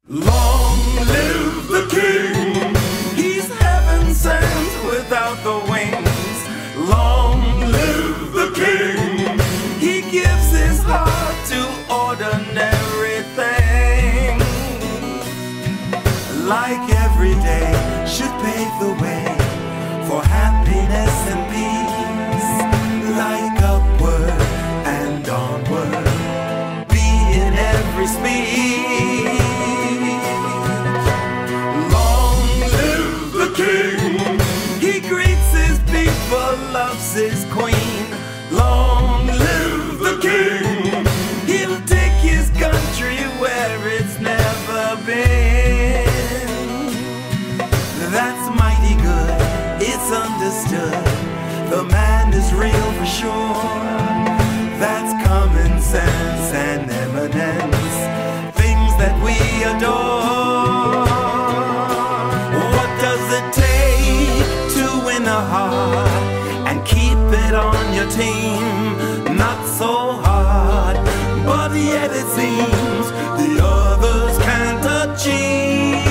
Long live the king. He's heaven sent without the wings. Long live the king. He gives his heart to ordinary things. Like every day should pave the way for happiness and peace. Like upward and onward, be in every speech. Long live the king. He greets his people, loves his queen. Long live the king. He'll take his country where it's never been. That's mighty good, it's understood. The man is real for sure. That's common sense and eminence, things that we adore. What does it take to win a heart and keep it on your team? Not so hard, but yet it seems the others can't achieve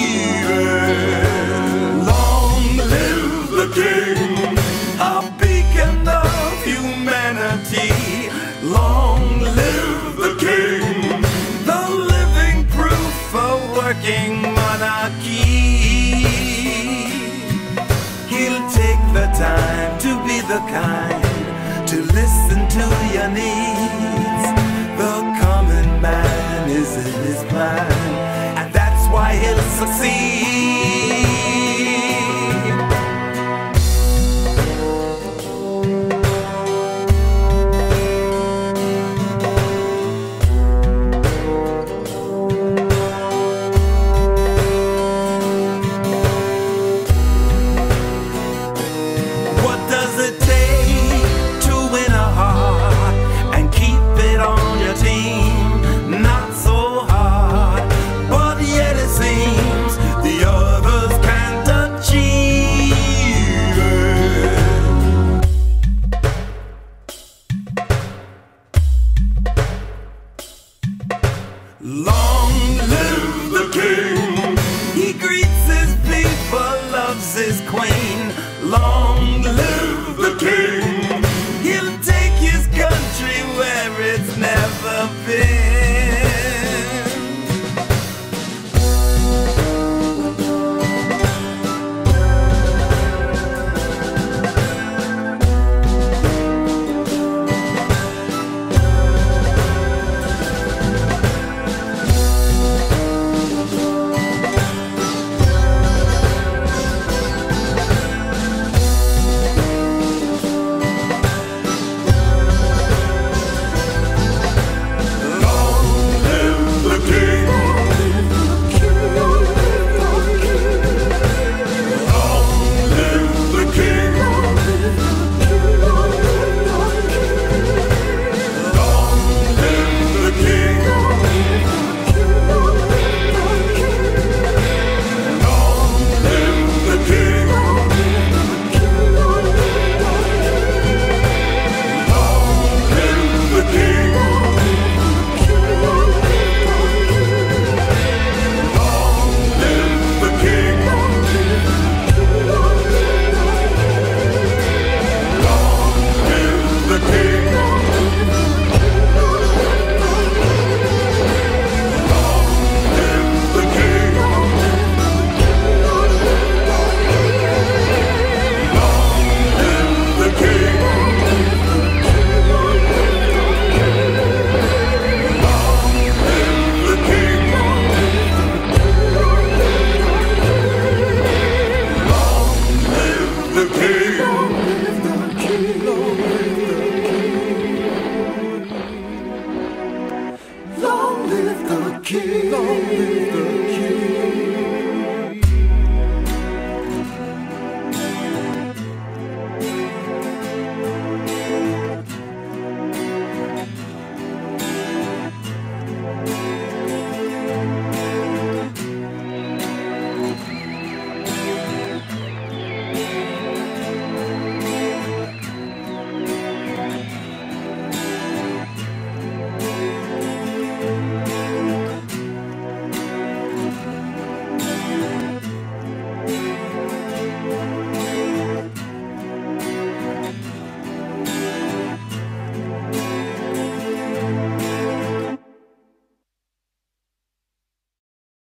it. Long live the king, a beacon of humanity. Long live the king, the living proof of working monarchy. He'll take the time to be the kind to listen to your needs. The common man is in his plan, and that's why he'll succeed. Long live the king. He greets his people, loves his queen. Long live the king. He'll take his country where it's never been. Long live the king.